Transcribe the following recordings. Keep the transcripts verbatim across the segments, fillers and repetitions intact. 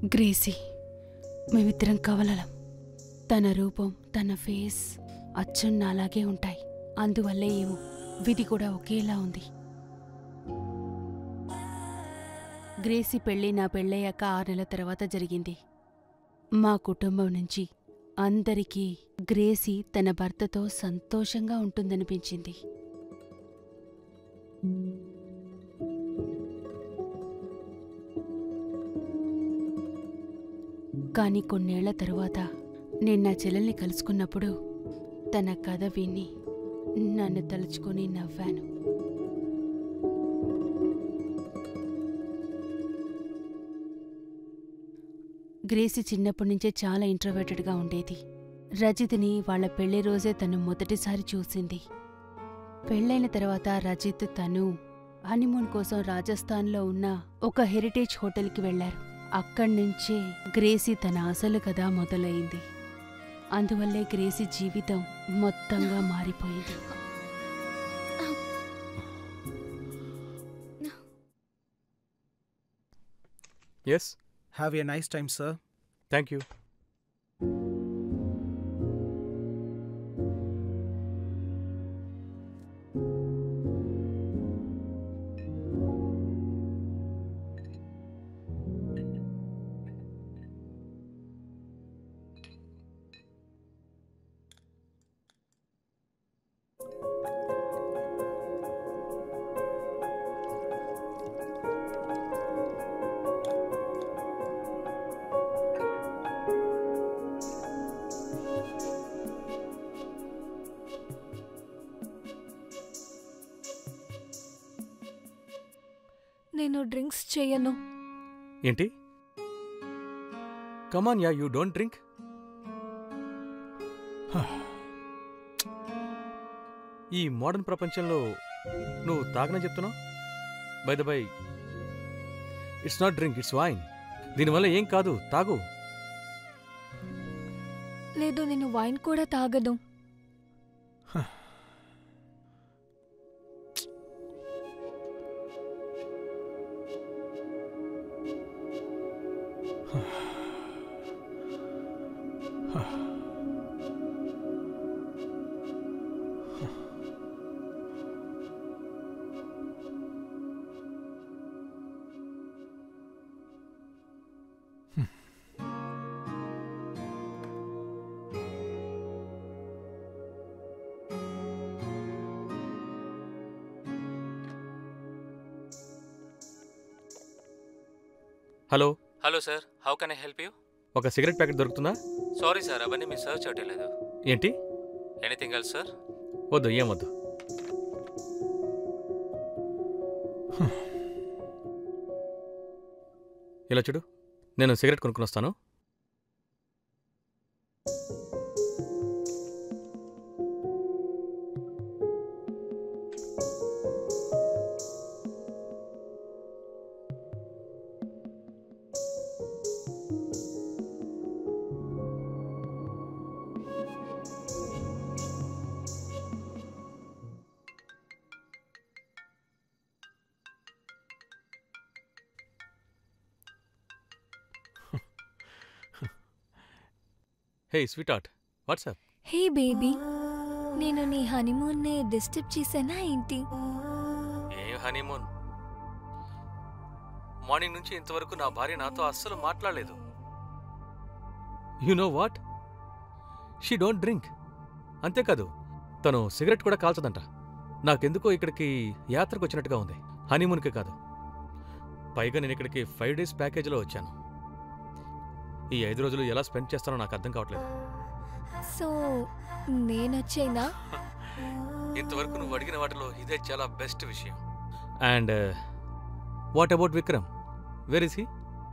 Gracie, మేమిద్దరం కవలలం. తన రూపం, తన ఫేస్ అచ్చం నాలాగే ఉంటాయి. అందువల్లే ఏమో విధి కూడా ఒకేలా ఉంది. గ్రేసీ పెళ్ళి నా పెళ్ళయ్యాక ఆరు నెలల తర్వాత జరిగింది. మా కుటుంబం నుంచి అందరికీ గ్రేసీ తన భర్తతో సంతోషంగా ఉంటుందనిపించింది. కానీ కొన్నేళ్ల తరువాత నేను నా చెల్లెల్ని కలుసుకున్నప్పుడు తన కథ విని నన్ను తలుచుకొని నవ్వాను. గ్రేసీ చిన్నప్పటి నుంచే చాలా ఇంట్రోవర్టెడ్గా ఉండేది. రజిత్ని వాళ్ల పెళ్లి రోజే తను మొదటిసారి చూసింది. పెళ్లైన తర్వాత రజిత్ తను హనీమూన్ కోసం రాజస్థాన్లో ఉన్న ఒక హెరిటేజ్ హోటల్కి వెళ్లారు. అక్కడ్నుంచే గ్రేసీ తన అసలు కథ మొదలైంది. అందువల్లే గ్రేసీ జీవితం మొత్తంగా మారిపోయింది. Yes. Have a nice time, sir. Thank you. నేను డ్రింక్స్ చేయను. ఏంటి? Come on yeah, you don't drink. ఈ మోడర్న్ ప్రపంచంలో నువ్వు తాగనని చెప్తున్నావు. By the by, it's not drink, it's wine. దీనివల్ల ఏం కాదు, తాగు. లేదు, నేను వైన్ కూడా తాగను. Hello. Hello sir, how can I help you? ఒక సిగరెట్ ప్యాకెట్ దొరుకుతుందా? సారీ సార్, అవన్నీ మీ సర్చ్ చేయటం లేదు. ఏంటి? Anything else sir? వద్దు, ఏం వద్దు. ఇలా చూడు, నేను సిగరెట్ కొనుక్కుని వస్తాను. Hey sweet heart, WhatsApp? Hey baby, నేను నీ హనీమూన్ని డిస్టర్బ్ చేశానా ఏంటి? ఏం హనీమూన్? మార్నింగ్ నుంచి ఇంతవరకు నా భార్య నాతో అస్సలు మాట్లాడలేదు. You know what, she don't drink. అంతేకాదు, తను సిగరెట్ కూడా కాల్చదంట. నాకెందుకో ఇక్కడికి యాత్రకు వచ్చినట్టుగా ఉంది, హనీమూన్కి కాదు. పైగా నేను ఇక్కడికి ఫైవ్ డేస్ ప్యాకేజీలో వచ్చాను. ఈ ఐదు రోజులు ఎలా స్పెండ్ చేస్తానో నాకు అర్థం కావట్లేదు. సో నేనొచ్చేనా? ఇంతవరకు నువ్వు అడిగిన వాటిలో ఇదే చాలా బెస్ట్ విషయం. And what about Vikram? Where is he?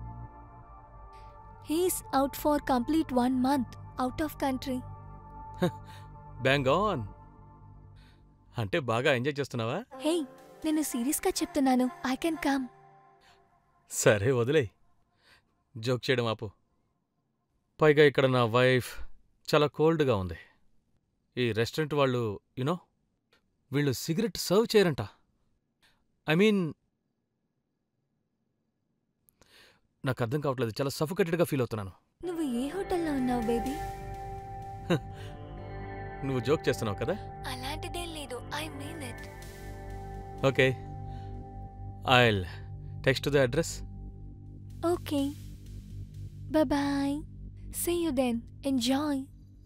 He's out for complete one month out of country. Bang on. అంటే బాగా ఎంజాయ్ చేస్తున్నావా? హే, నేను సీరియస్గా చెప్తున్నాను. I can come. సరే వదిలే, జోక్ చేయడం ఆపు. పైగా ఇక్కడ నా వైఫ్ చాలా కోల్డ్గా ఉంది. ఈ రెస్టారెంట్ వాళ్ళు యునో వీళ్ళు సిగరెట్ సర్వ్ చేయరంట. ఐ మీన్ నాకు అర్థం కావట్లేదు, చాలా సఫోకేటెడ్గా ఫీల్ అవుతున్నాను. నువ్వు ఏ హోటల్లో ఉన్నావు బేబీ? నువ్వు జోక్ చేస్తున్నావు కదా? అలాంటిదేం లేదు, I mean it. Okay, I'll text the address. Okay, bye bye, see you then, enjoy.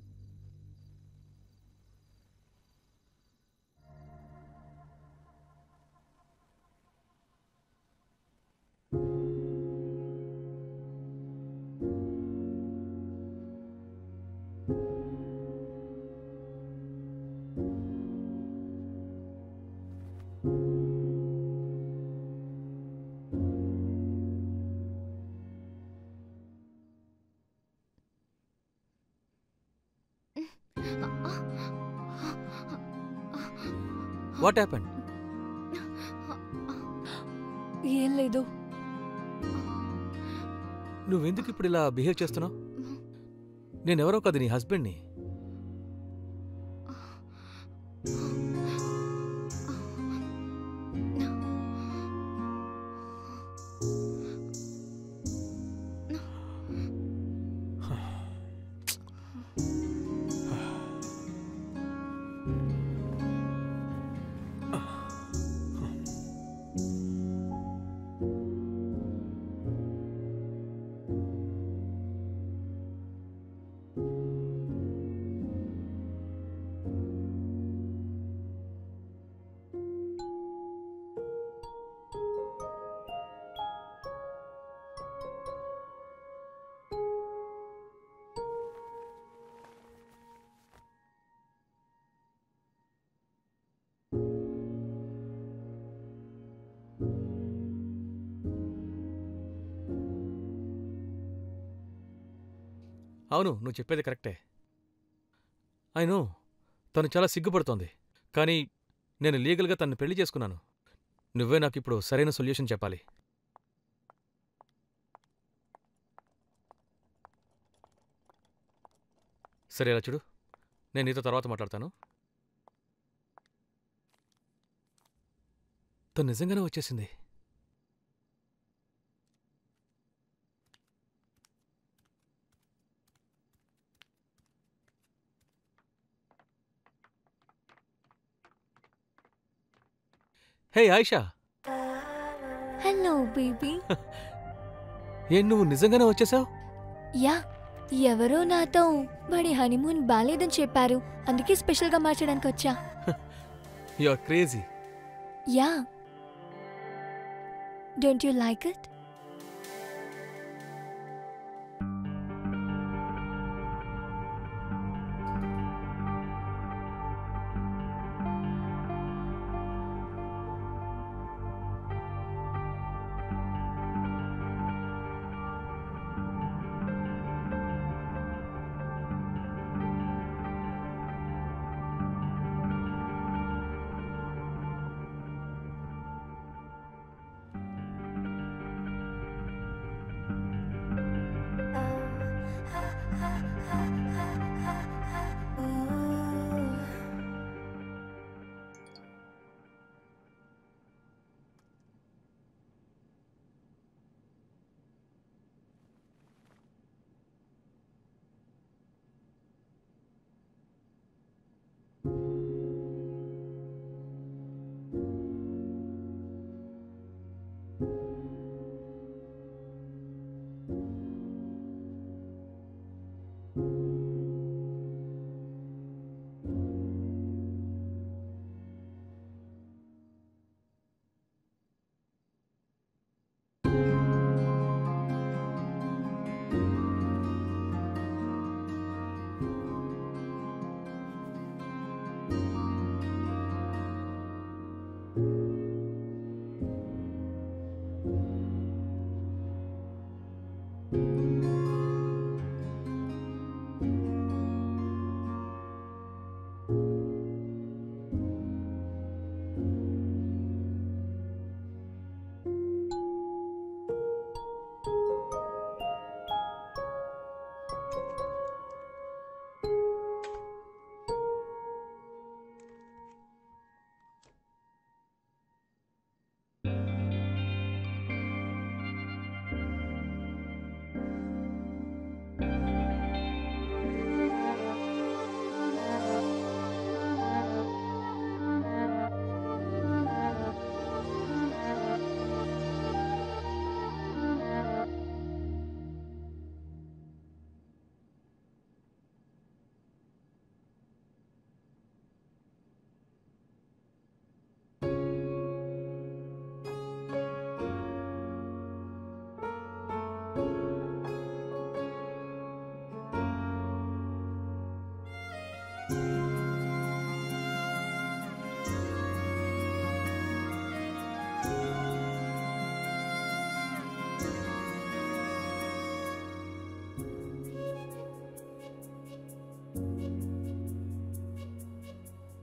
What happened? ఏం లేదు. నువ్వెందుకు ఇప్పుడు ఇలా బిహేవ్ చేస్తున్నావు? నేనెవరో కాదు, నీ హస్బెండ్ని. అవును, నువ్వు చెప్పేది కరెక్టే. అయినో తను చాలా సిగ్గుపడుతోంది, కానీ నేను లీగల్గా తను పెళ్లి చేసుకున్నాను. నువ్వే నాకు ఇప్పుడు సరైన సొల్యూషన్ చెప్పాలి. సరే, అలా చూడు, నేను నీతో తర్వాత మాట్లాడతాను. తను నిజంగానే వచ్చేసింది. హే ఆయిషా. Hello baby. ఏం నువ్వు నిజంగానే వచ్చేసావు? యా, ఎవరో నాతో వాడి హనీమూన్ బాలేదని చెప్పారు, అందుకే స్పెషల్గా మార్చడానికి వచ్చా. You are crazy. Yeah, don't you like it?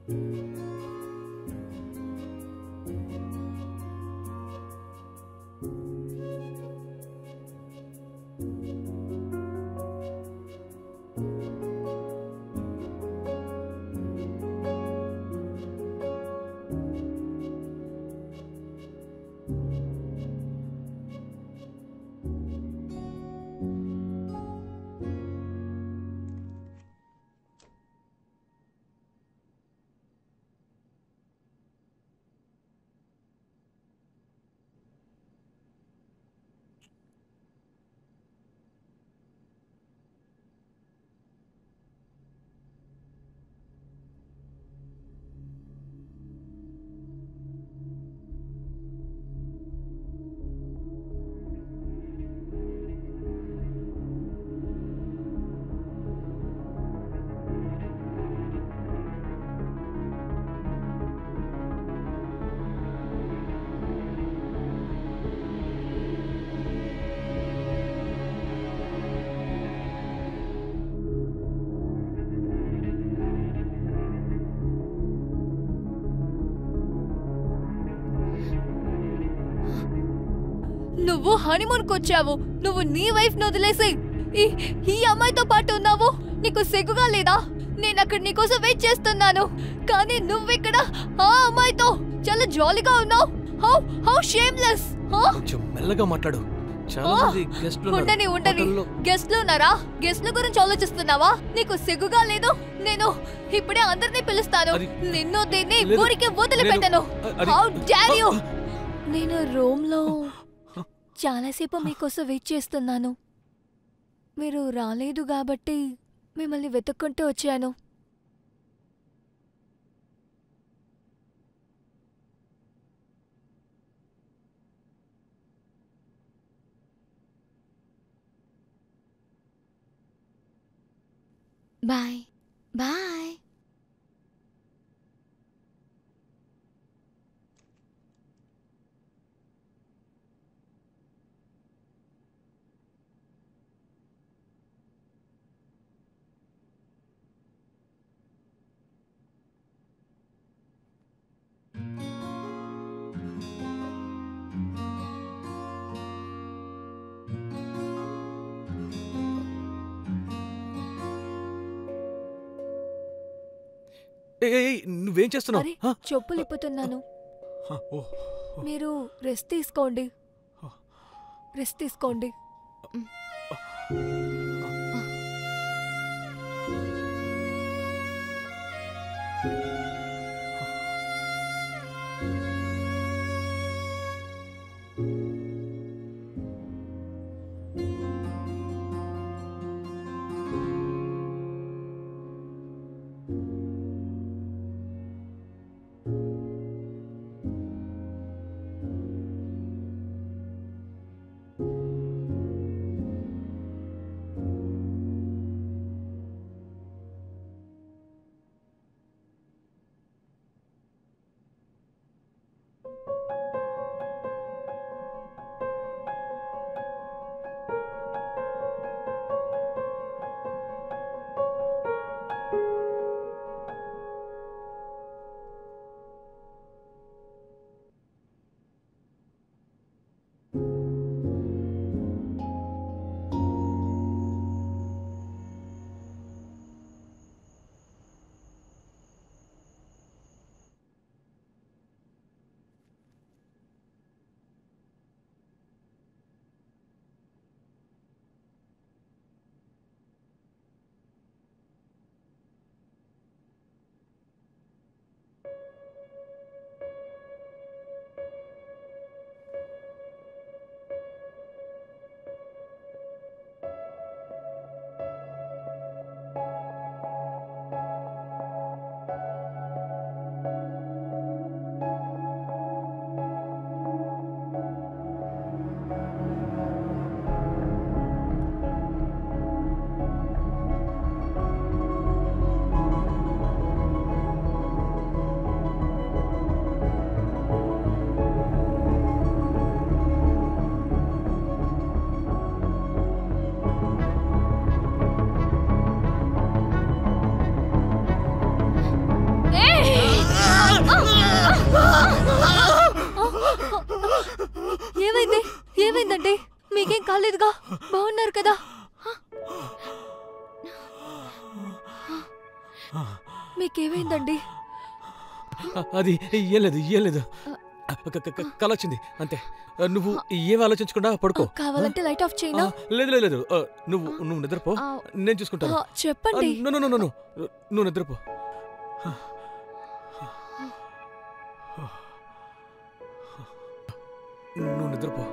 నువ్వు హనీమూన్ కొచ్చావు. నువ్వు నీ వైఫ్ ను వదిలేసి ఈ ఈ అమ్మాయితో పాటు ఉన్నావు. నీకు సిగ్గుగా లేదా? నేను అక్కడ నీకోసం వెయిట్ చేస్తున్నాను, కానీ నువ్విక్కడ ఆ అమ్మాయితో చాలా జాలీగా ఉన్నావు. How how shameless. కొంచెం మెల్లగా మాట్లాడు. చాలా మంది గెస్ట్లు ఉన్నారు. ఉండని ఉండని హోటల్లో. గెస్ట్లు ఉన్నారా? గెస్ట్ల గురించి ఆలోచిస్తున్నావా? నీకు సిగ్గుగా లేదు? నేను ఇప్పుడే అందరినీ పిలుస్తాను. అది- నిన్ను దీన్ని లేదు. ఊరికి వదిలిపెట్టను. నేను- అది- హౌ డేర్ యు! నేను రూమ్ లో చాలాసేపు మీకోసం వెయిట్ చేస్తున్నాను. మీరు రాలేదు కాబట్టి మిమ్మల్ని వెతుక్కుంటూ వచ్చాను. Bye bye. ఏయ్, ఏయ్, ఏయ్, నువ్వేం చేస్తున్నావు? అరే హ? చెప్పులు ఇప్పుతున్నాను. హ, ఓ, మీరు రెస్ట్ తీసుకోండి. రెస్ట్ తీసుకోండి. లేదుగా, బాగున్నారు కదా? మీకేమైందండి? అది ఏం లేదు ఏం లేదు కల వచ్చింది అంతే. నువ్వు ఏం ఆలోచించకుండా పడుకో. కావాలంటే లైట్ ఆఫ్ చేయనా? లేదు లేదు లేదు నువ్వు నువ్వు నిద్రపో, నేను చూసుకుంటాను. చెప్పండి. నువ్వు నిద్రపో. నువ్వు నిద్రపో.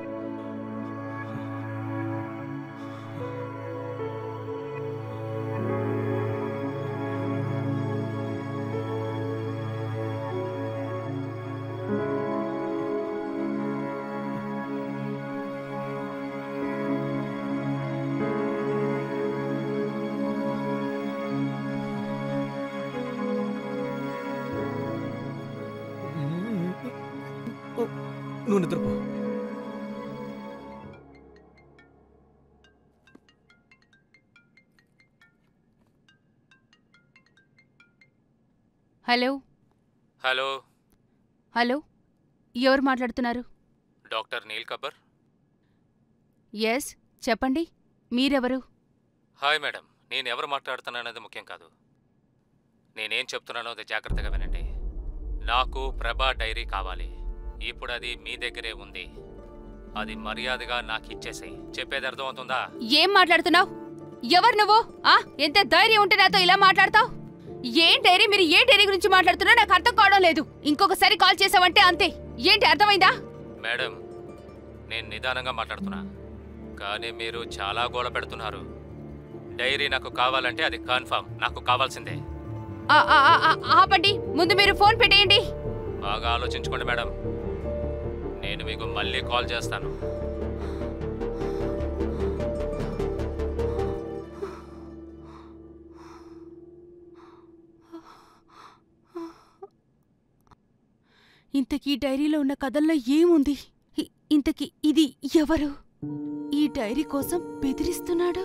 నువ్వు నిద్రపో. హలో హలో హలో ఎవరు మాట్లాడుతున్నారు? డాక్టర్ నీల్ కబ్బర్. ఎస్, చెప్పండి, మీరెవరు? హాయ్ మేడం, నేను ఎవరు మాట్లాడుతున్నానది ముఖ్యం కాదు. నేనేం చెప్తున్నానో అది జాగ్రత్తగా వినండి. నాకు ప్రభా డైరీ కావాలి. ఇప్పుడు అది మీ దగ్గరే ఉంది. అది మర్యాదగా నాకు ఇచ్చేసేయ్. చెప్పేది అర్థమవుతుందా? ఏం మాట్లాడుతున్నావు? ఎవరు నువ్వు? ఆ ఎంత ధైర్యం ఉంటే నాతో ఇలా మాట్లాడతావు? ఏం డైరీ? మీరు ఏ డైరీ గురించి మాట్లాడుతున్నా నాకు అర్థం కావడం లేదు. ఇంకొకసారి కాల్ చేసావంటే అంతే. ఏంటి, అర్థమైందా? మేడం, నేను నిదానంగా మాట్లాడుతున్నా, కానీ మీరు చాలా గోల పెడుతున్నారు. డైరీ నాకు కావాలంటే అది కన్ఫర్మ్, నాకు కావాల్సిందే. ఆపండి, ముందు మీరు ఫోన్ పెట్టేయండి. బాగా ఆలోచించుకోండి మేడం, నేను మీకు మళ్ళీ కాల్ చేస్తాను. ఇంతకీ డైరీలో ఉన్న కథల్లో ఏముంది? ఇంతకీ ఇది ఎవరు? ఈ డైరీ కోసం బెదిరిస్తున్నాడు.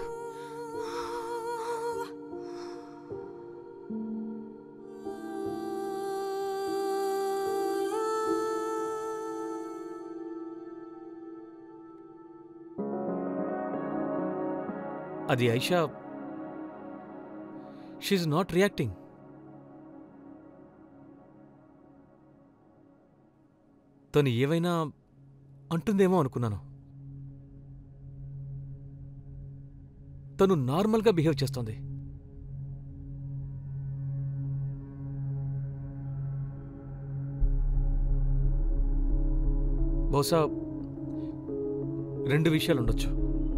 అది ఐషా. She's not reacting. తను ఏవైనా అంటుందేమో అనుకున్నాను. తను నార్మల్గా బిహేవ్ చేస్తోంది. బహుశా రెండు విషయాలు ఉండొచ్చు.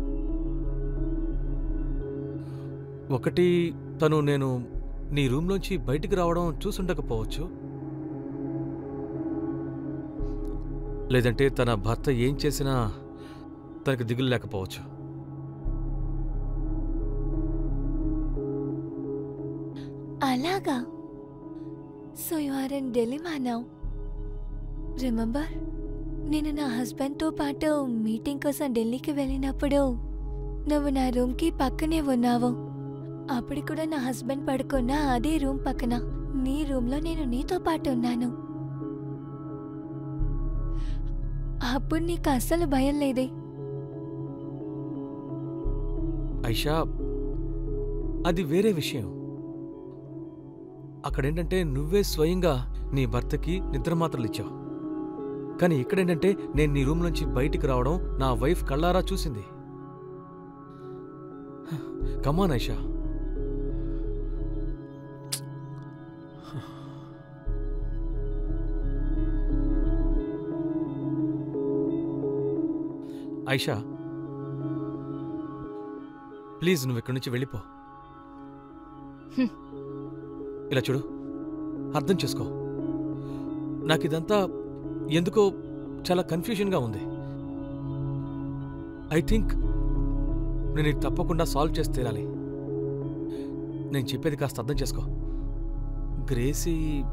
ఒకటి, తను నేను నీ రూమ్లోంచి బయటికి రావడం చూసుండకపోవచ్చు. లేదంటే తన భర్త ఏం చేసినా తనకు దిగులు లేకపోవచ్చు. అలాగా? So you are in Delhi now. Remember, నేను నా హస్బెండ్తో పాటు మీటింగ్ కోసం ఢిల్లీకి వెళ్ళినప్పుడు నువ్వు నా రూమ్కి పక్కనే ఉన్నావు. అప్పుడు కూడా నా హస్బెండ్ పడుకున్న అదే రూమ్ పక్కన నీ రూమ్లో నేను నీతో పాటు ఉన్నాను. అప్పుడు నీకు అస్సలు భయం లేదే? ఐషా, అది వేరే విషయం. అక్కడేంటంటే నువ్వే స్వయంగా నీ భర్తకి నిద్రమాత్రలు ఇచ్చావు. కానీ ఇక్కడేంటంటే నేను నీ రూమ్ నుంచి బయటికి రావడం నా వైఫ్ కళ్ళారా చూసింది. కమాన్ ఐషా. ఐషా, ప్లీజ్ నువ్వు ఇక్కడి నుంచి వెళ్ళిపో. ఇలా చూడు, అర్థం చేసుకో. నాకిదంతా ఎందుకో చాలా కన్ఫ్యూజన్గా ఉంది. ఐ థింక్ నేను ఇది తప్పకుండా సాల్వ్ చేసి తీరాలి. నేను చెప్పేది కాస్త అర్థం చేసుకో. గ్రేసీ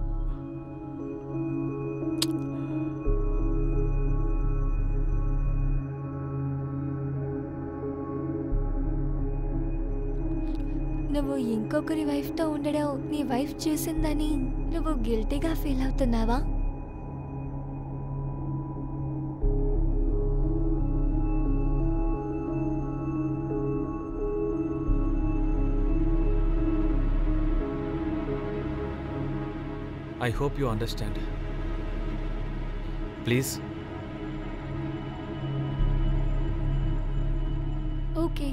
నువ్వు ఇంకొకరి వైఫ్తో ఉండడం నీ వైఫ్ చేసిందని నువ్వు గిల్టీగా ఫీల్ అవుతున్నావా? I hope you understand. Please. Okay,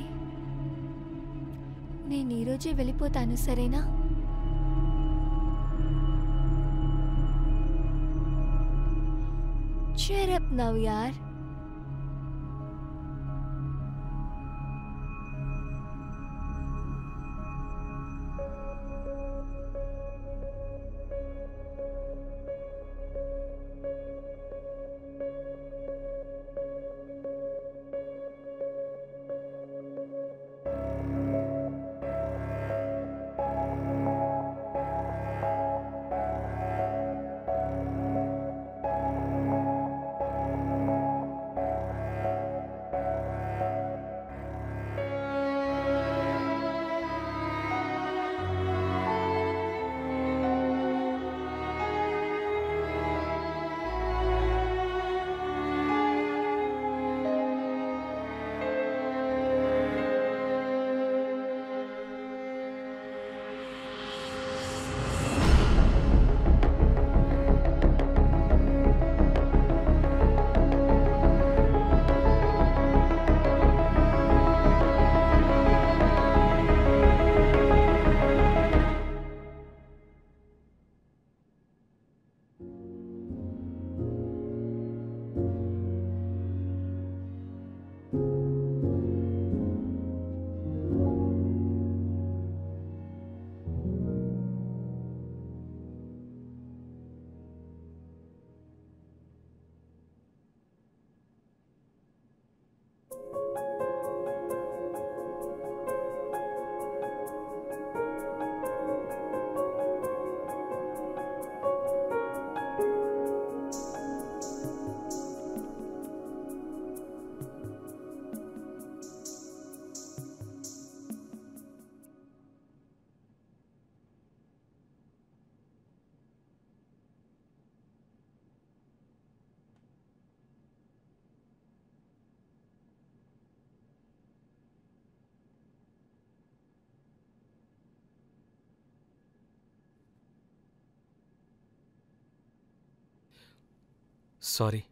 నేను ఈరోజే వెళ్ళిపోతాను, సరేనా? Cheer up now, yaar. Sorry.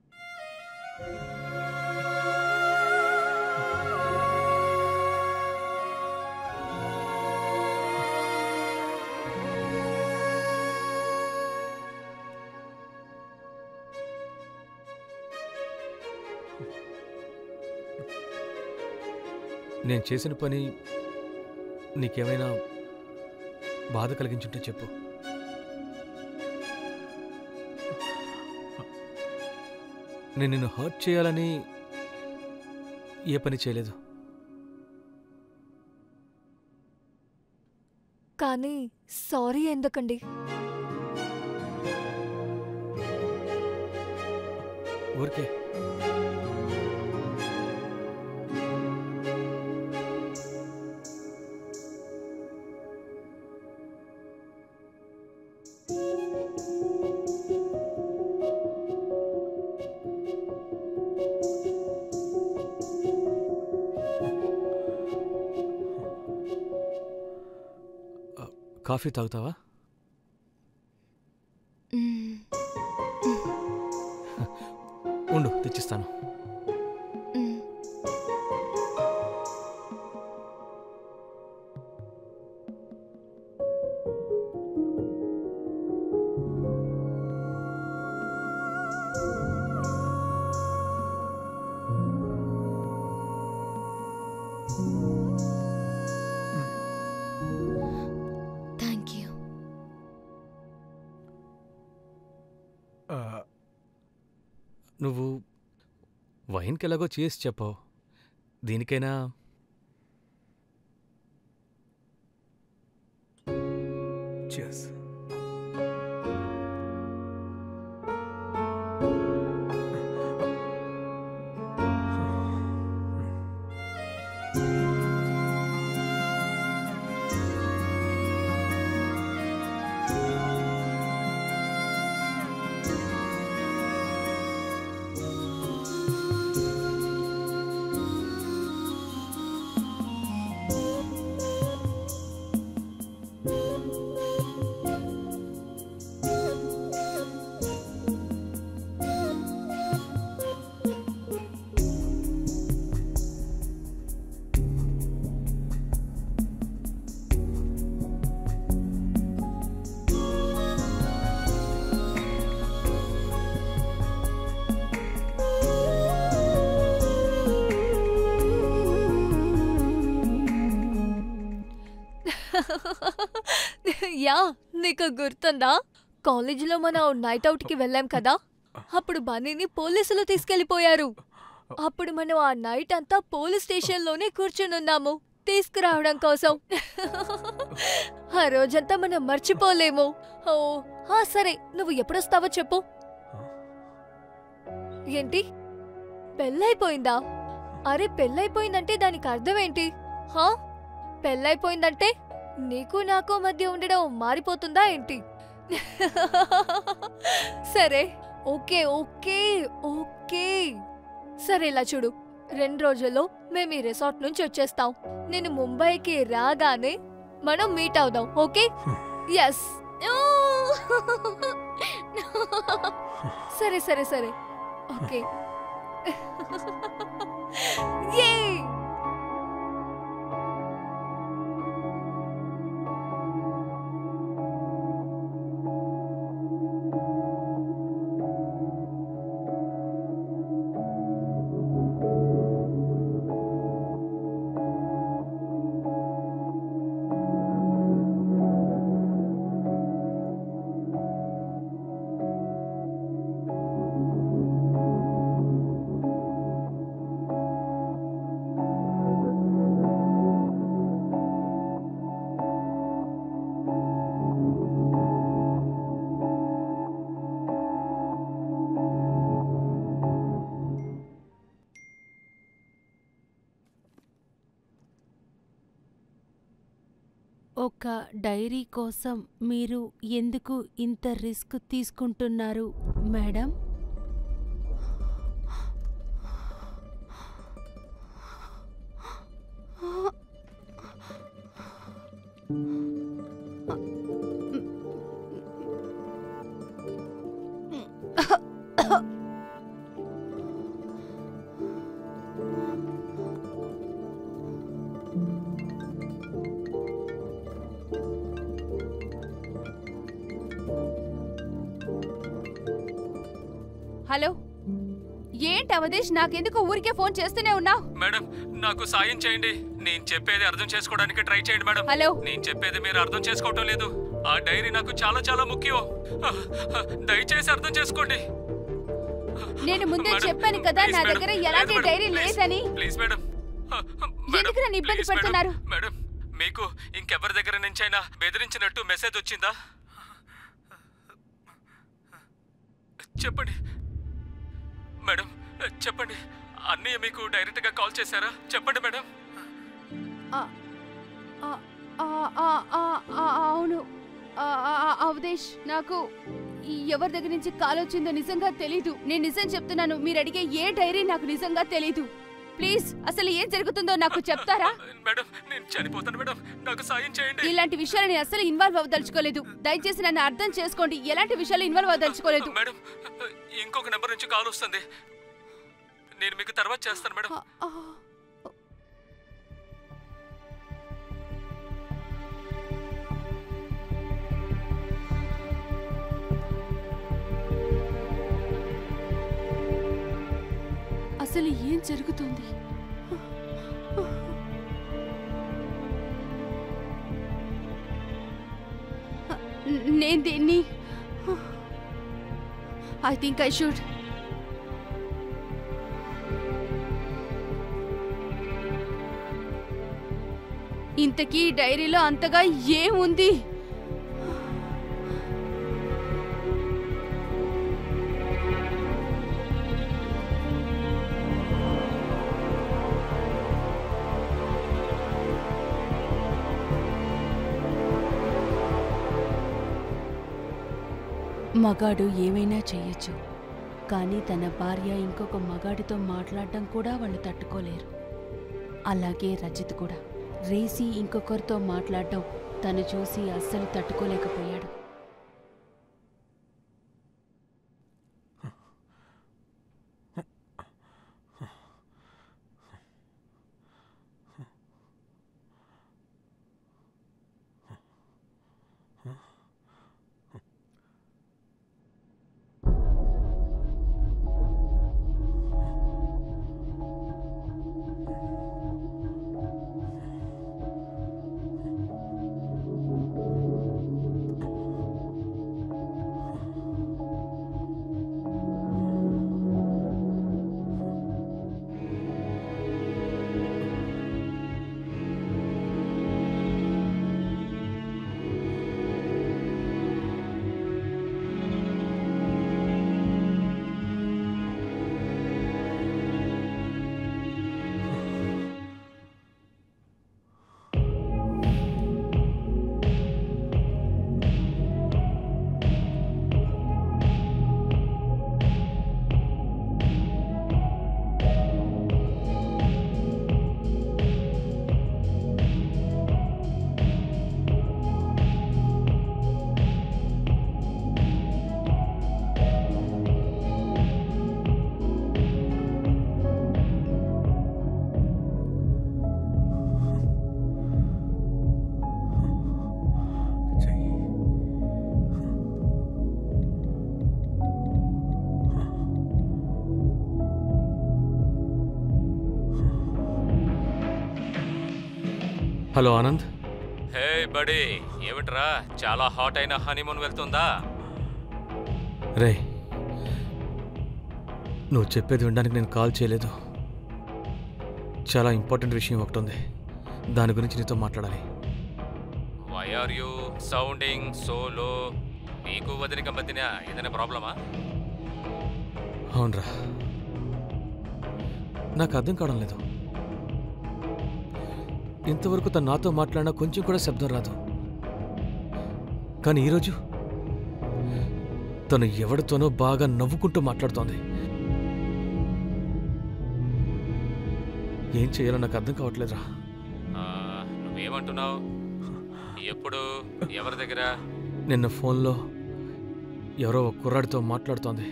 నేను చేసిన పని నీకేమైనా బాధ కలిగించుంటే చెప్పు. నేను నిన్ను హర్ట్ చేయాలని ఏ పని చేయలేదు. కానీ సారీ ఎందుకండి? ఊరికే. కాఫీ తాగుతావా? ఉండు, తెచ్చిస్తాను. నువ్వు వైన్కి ఎలాగో చేసి చెప్పావు, దీనికైనా Cheers. యా, నీకు గుర్తుందా కాలేజీలో మనం నైట్ అవుట్ కి వెళ్ళాం కదా, అప్పుడు బన్నీని పోలీసులు తీసుకెళ్లిపోయారు. అప్పుడు మనం ఆ నైట్ అంతా పోలీస్ స్టేషన్లోనే కూర్చునున్నాము తీసుకురావడం కోసం. ఆ రోజంతా మనం మర్చిపోలేము. ఓ ఆ సరే, నువ్వు ఎప్పుడొస్తావో చెప్పు. ఏంటి పెళ్ళైపోయిందా? అరే పెళ్ళైపోయిందంటే దానికి అర్థం ఏంటి? హా పెళ్ళైపోయిందంటే నీకు నాకు మధ్య ఉండడం మారిపోతుందా ఏంటి? సరే ఓకే ఓకే ఓకే సరే, ఇలా చూడు, రెండు రోజుల్లో మేము ఈ రిసార్ట్ నుంచి వచ్చేస్తాం. నేను ముంబైకి రాగానే మనం మీట్ అవుదాం. ఓకే? ఎస్. సరే సరే సరే ఓకే. యే ఒక డైరీ కోసం మీరు ఎందుకు ఇంత రిస్క్ తీసుకుంటున్నారు మేడం? హలో, ఏంటి అవదేశ్, నాకెందుకు ఊరికే ఫోన్ చేస్తూనే ఉన్నావు? మేడం నాకు సాయం చేయండి. నేను చెప్పేది అర్థం చేసుకోవడానికి ట్రై చేయండి మేడం. హలో, నేను చెప్పేది మీరు అర్థం చేసుకోవటం లేదు. ఆ డైరీ నాకు చాలా చాలా ముఖ్యం. దయచేసి అర్థం చేసుకోండి. నేను ముందే మేడం, చెప్పాను కదా ప్లీజ్ నా మేడం, దగ్గర లేదు ఎలాంటి మేడం, డైరీ ప్లీజ్, లేదని. Please madam. ఎందుకు నన్ను ఇబ్బంది ప్లీజ్ మేడం, పెడుతున్నారు? మేడం మీకు ఇంకెవరి దగ్గర నుంచైనా బెదిరించినట్టు మెసేజ్ వచ్చిందా? చెప్పండి మేడం, చెప్పండి. అన్నయ్య మీకు డైరెక్ట్ గా కాల్ చేశారా? చెప్పండి మేడం. ఆ, ఆ, ఆ, ఆ, ఆ, ఆ, అవును ఆ, ఆ, ఆ, అవదేశ్, నాకు ఎవరి దగ్గర నుంచి కాల్ వచ్చిందో నిజంగా తెలీదు. నేను నిజం చెప్తున్నాను, మీరు అడిగే ఏ డైరీ నాకు నిజంగా తెలీదు. ప్లీజ్ అసలు ఏం జరుగుతుందో నాకు చెప్తారా? మేడం నేను చనిపోతాను మేడం, నాకు సాయం చేయండి. ఇలాంటి విషయాలు నేను అసలు ఇన్వాల్వ్ అవ్వదలుచుకోలేదు. దయచేసి నన్ను అర్థం చేసుకోండి. ఎలాంటి విషయాలు ఇన్వాల్వ్ అవ్వదలుచుకోలేదు. మేడం ఇంకొక నెంబర్ నుంచి కాల్ వస్తుంది, నేను మీకు తర్వాత చేస్తాను మేడం. ఆ, ఆ. అసలు ఏం జరుగుతుంది? నేను దీన్ని ఐ థింక్ ఐ షుడ్ ఇంతకీ డైరీలో అంతగా ఏముంది? మగాడు ఏమైనా చేయొచ్చు, కానీ తన భార్య ఇంకొక మగాడితో మాట్లాడడం కూడా వాళ్ళు తట్టుకోలేరు. అలాగే రజిత్ కూడా రేసి ఇంకొకరితో మాట్లాడడం తను చూసి అస్సలు తట్టుకోలేకపోయాడు. హలో ఆనంద్. హే బడీ, ఏమిట్రా చాలా హాట్ అయిన హనీమూన్ వెళ్తుందా? రే, నువ్వు చెప్పేది వినడానికి నేను కాల్ చేయలేదు. చాలా ఇంపార్టెంట్ విషయం ఒకటి ఉంది, దాని గురించి నీతో మాట్లాడాలి. Why are you sounding so low? నీకు వదిలిక మధ్యన ఏదైనా ప్రాబ్లమా? అవునరా, నాకు అర్థం కావడం లేదు. ఇంతవరకు తను నాతో మాట్లాడినా కొంచెం కూడా శబ్దం రాదు, కానీ ఈరోజు తను ఎవరితోనో బాగా నవ్వుకుంటూ మాట్లాడుతోంది. ఏం చేయాలో నాకు అర్థం కావట్లేదురా. నువ్వేమంటున్నావు? ఎప్పుడు, ఎవరి దగ్గర? నిన్న ఫోన్లో ఎవరో ఒక కుర్రాడితో మాట్లాడుతోంది.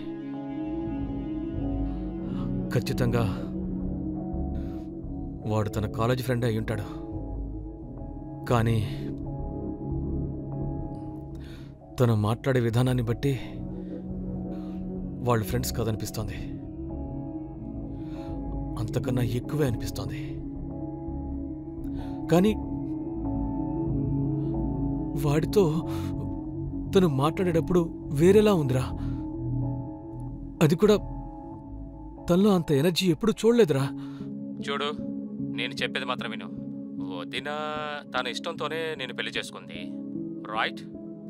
ఖచ్చితంగా వాడు తన కాలేజ్ ఫ్రెండే అయి ఉంటాడు, కానీ తను మాట్లాడే విధానాన్ని బట్టి వాళ్ళు ఫ్రెండ్స్ కాదనిపిస్తోంది. అంతకన్నా ఎక్కువే అనిపిస్తోంది. కానీ వాడితో తను మాట్లాడేటప్పుడు వేరేలా ఉందిరా. అది కూడా తనలో అంత ఎనర్జీ ఎప్పుడు చూడలేదురా. చూడు, నేను చెప్పేది మాత్రం విను. వదిన తన ఇష్టంతోనే నేను పెళ్లి చేసుకుంది, right?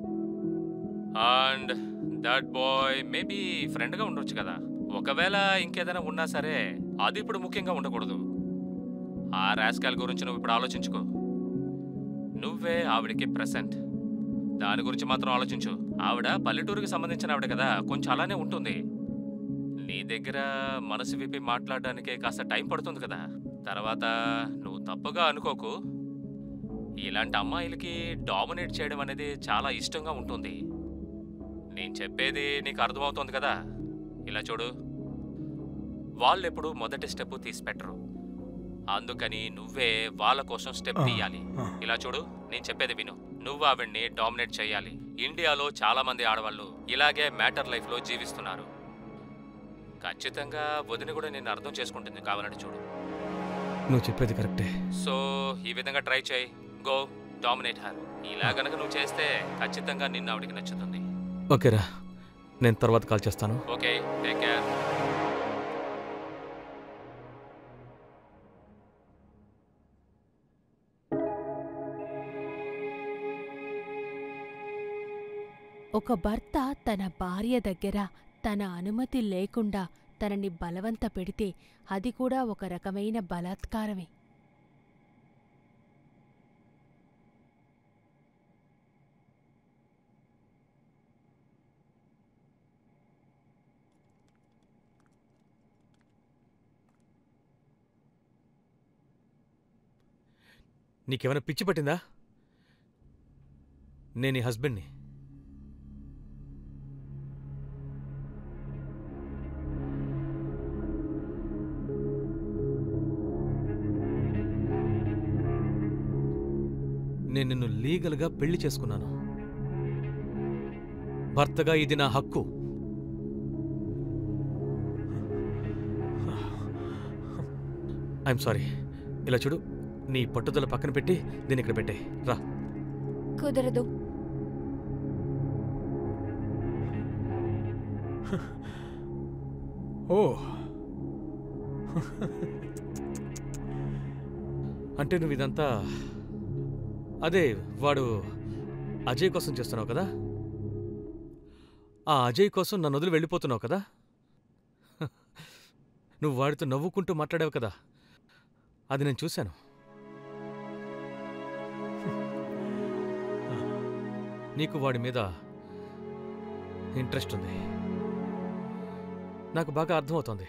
And that boy maybe ఫ్రెండ్గా ఉండొచ్చు కదా. ఒకవేళ ఇంకేదైనా ఉన్నా సరే అది ఇప్పుడు ముఖ్యంగా ఉండకూడదు. ఆ రాస్కాల్ గురించి నువ్వు ఇప్పుడు ఆలోచించుకో. నువ్వే ఆవిడికి ప్రెసెంట్, దాని గురించి మాత్రం ఆలోచించు. ఆవిడ పల్లెటూరుకి సంబంధించిన ఆవిడ కదా, కొంచెం అలానే ఉంటుంది. నీ దగ్గర మనసు విప్పి మాట్లాడడానికి కాస్త టైం పడుతుంది కదా. తర్వాత నువ్వు తప్పుగా అనుకోకు, ఇలాంటి అమ్మాయిలకి డామినేట్ చేయడం అనేది చాలా ఇష్టంగా ఉంటుంది. నేను చెప్పేది నీకు అర్థమవుతోంది కదా. ఇలా చూడు, వాళ్ళెప్పుడు మొదటి స్టెప్ తీసి పెట్టరు, అందుకని నువ్వే వాళ్ళ కోసం స్టెప్ తీయాలి. ఇలా చూడు, నేను చెప్పేది విను. నువ్వు ఆవిడ్ని డామినేట్ చేయాలి. ఇండియాలో చాలా మంది ఆడవాళ్ళు ఇలాగే మ్యాటర్ లైఫ్లో జీవిస్తున్నారు. ఖచ్చితంగా వదిన కూడా నేను అర్థం చేసుకుంటుంది, కావాలని చూడు. నువ్వు చెప్పేది కరెక్టే. సో ఈ విధంగా ట్రై చేయి, గో డామినేట్ హర్. ఇలా గనక నువ్వు చేస్తే ఖచ్చితంగా నిన్ను ఆవిడికి నచ్చుతుంది. ఓకేరా, నేను తర్వాత కాల్ చేస్తాను. Okay, take care. ఒక భర్త తన భార్య దగ్గర తన అనుమతి లేకుండా తనని బలవంత పెడితే అది కూడా ఒక రకమైన బలాత్కారమే. నీకేమైనా పిచ్చి పట్టిందా? నేను నీ హస్బెండ్ని. నేను నిన్ను లీగల్గా పెళ్లి చేసుకున్నాను. భర్తగా ఇది నా హక్కు. I'm sorry. ఇలా చూడు, నీ పట్టుదల పక్కన పెట్టి దీన్ని ఇక్కడ పెట్టే. రా. కుదరదు. ఓ, అంటే నువ్వు ఇదంతా అదే వాడు అజయ్ కోసం చేస్తున్నావు కదా? ఆ అజయ్ కోసం నన్ను వదిలి వెళ్ళిపోతున్నావు కదా? నువ్వు వాడితో నవ్వుకుంటూ మాట్లాడావు కదా, అది నేను చూశాను. నీకు వాడి మీద ఇంట్రెస్ట్ ఉంది, నాకు బాగా అర్థమవుతోంది.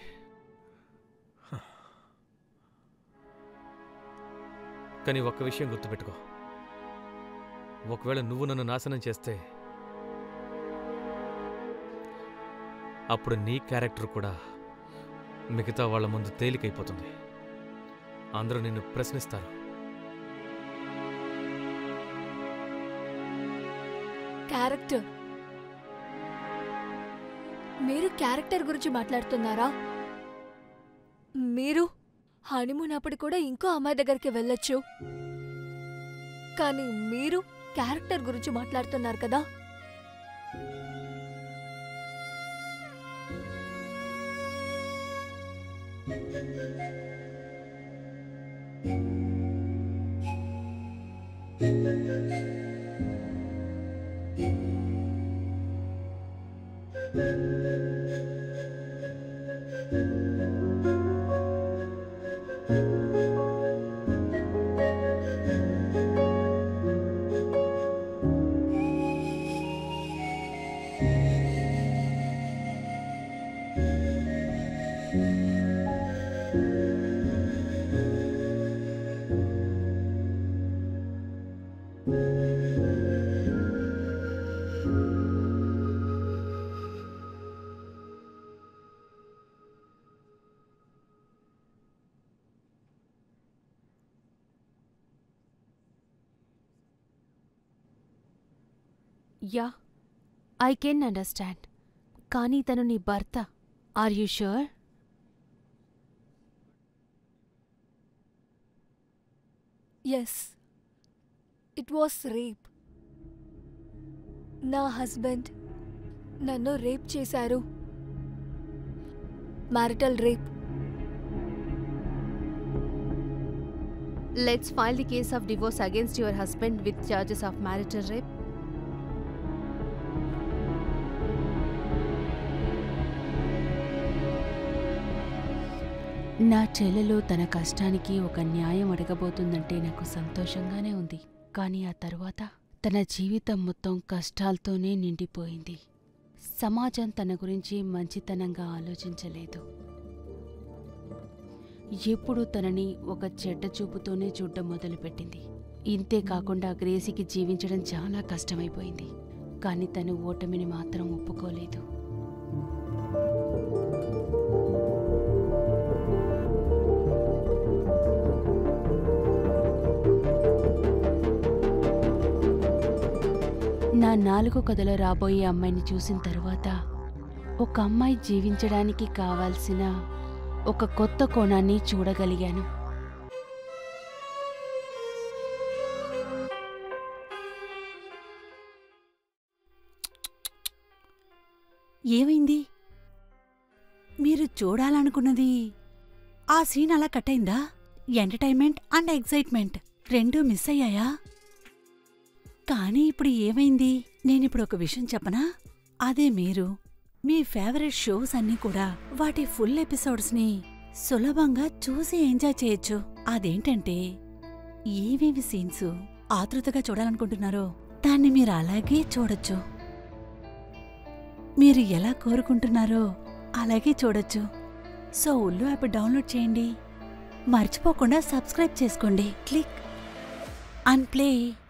కానీ ఒక్క విషయం గుర్తుపెట్టుకో, ఒకవేళ నువ్వు నన్ను నాశనం చేస్తే అప్పుడు నీ క్యారెక్టర్ కూడా మిగతా వాళ్ళ ముందు తేలికైపోతుంది. అందరూ నిన్ను ప్రశ్నిస్తారు. క్యారెక్టర్? మీరు క్యారెక్టర్ గురించి మాట్లాడుతున్నారా? మీరు హనీమూన్ అప్పుడు కూడా ఇంకో అమ్మాయి దగ్గరికి వెళ్ళొచ్చు. కానీ మీరు క్యారెక్టర్ గురించి మాట్లాడుతున్నారు కదా. Yeah, I can understand. కానీ తను నీ భర్త. Are you sure? Yes, it was rape. నా హస్బెండ్ నన్ను రేప్ చేశారు. Marital rape. Let's file the case of divorce against your husband with charges of marital rape. నా చెల్లెలు తన కష్టానికి ఒక న్యాయం అడగబోతుందంటే నాకు సంతోషంగానే ఉంది. కానీ ఆ తరువాత తన జీవితం మొత్తం కష్టాలతోనే నిండిపోయింది. సమాజం తన గురించి మంచితనంగా ఆలోచించలేదు. ఎప్పుడూ తనని ఒక చెడ్డ చూపుతోనే చూడడం మొదలుపెట్టింది. ఇంతే కాకుండా గ్రేసీకి జీవించడం చాలా కష్టమైపోయింది. కానీ తను ఓటమిని మాత్రం ఒప్పుకోలేదు. నా నాలుగో కథలో రాబోయే అమ్మాయిని చూసిన తరువాత ఒక అమ్మాయి జీవించడానికి కావాల్సిన ఒక కొత్త కోణాన్ని చూడగలిగాను. ఏమైంది? మీరు చూడాలనుకున్నది ఆ సీన్ అలా కట్ అయిందా? ఎంటర్టైన్మెంట్ అండ్ ఎక్సైట్మెంట్ రెండూ మిస్ అయ్యాయా? కానీ ఇప్పుడు ఏమైంది? నేనిప్పుడు ఒక విషయం చెప్పనా? అదే మీరు మీ ఫేవరెట్ షోస్ అన్నీ కూడా వాటి ఫుల్ ఎపిసోడ్స్ని సులభంగా చూసి ఎంజాయ్ చేయొచ్చు. అదేంటంటే ఏవేవి సీన్స్ ఆతృతగా చూడాలనుకుంటున్నారో దాన్ని మీరు అలాగే చూడొచ్చు. మీరు ఎలా కోరుకుంటున్నారో అలాగే చూడొచ్చు. సో ఉల్లు యాప్ డౌన్లోడ్ చేయండి. మర్చిపోకుండా సబ్స్క్రైబ్ చేసుకోండి. Click and play.